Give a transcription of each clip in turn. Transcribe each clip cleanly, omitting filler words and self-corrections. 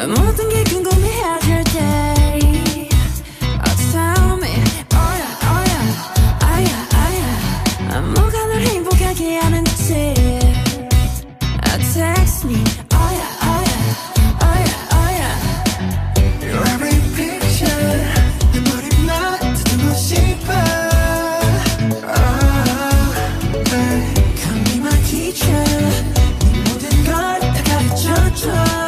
모든 게 궁금해질 때 tell me oh yeah 뭐가 널 행복하게 하는지 text me oh yeah Your every picture 내 머리만 듣고 싶어 Come be my teacher 네 모든 걸 다 가르쳐줘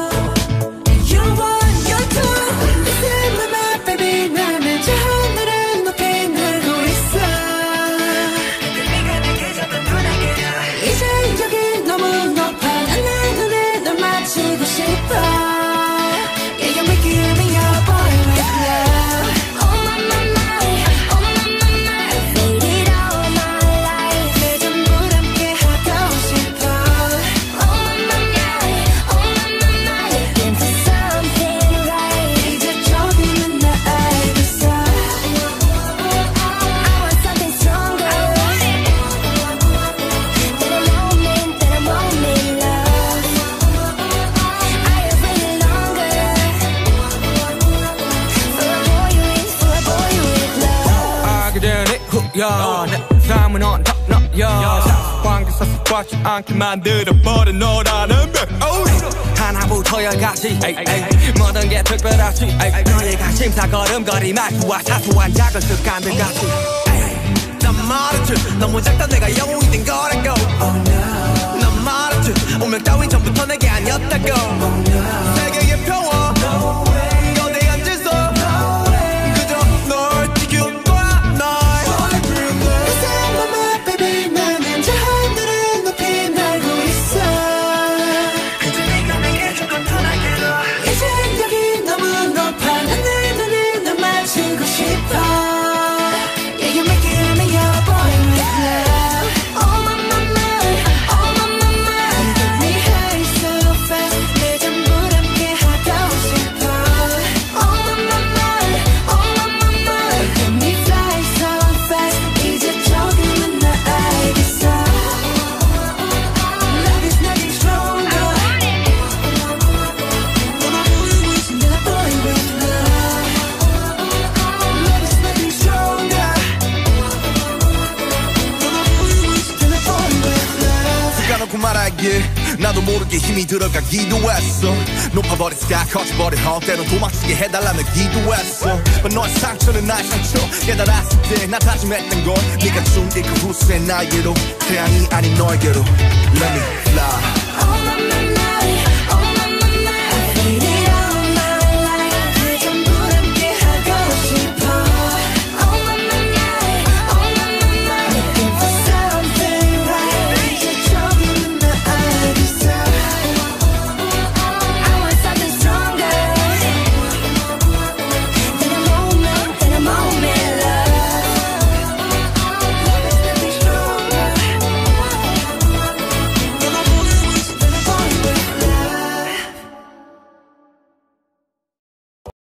내 삶은 언덕너여 상관계서 습관치 않게 만들어버린 너라는 백 하나부터 열까지 모든 게 특별하지 너의 관심사 걸음걸이 말투와 사소한 작은 습관들까지 난 말했지 너무 작다 내가 영웅이 된 거라고 난 말했지 운명 따윈 전부터 내게 아니었다고 세계의 평화 거대한 질서 그저 널 지키고 나도 모르게 힘이 들어가기도 했어 높아버린 sky 커져버린 헛 때론 도망치게 해달라며 기도했어 너의 상처는 나의 상처 깨달았을 때 나 다짐했던 건 네가 준 그 후세 나에게로 태양이 아닌 너에게로 Let me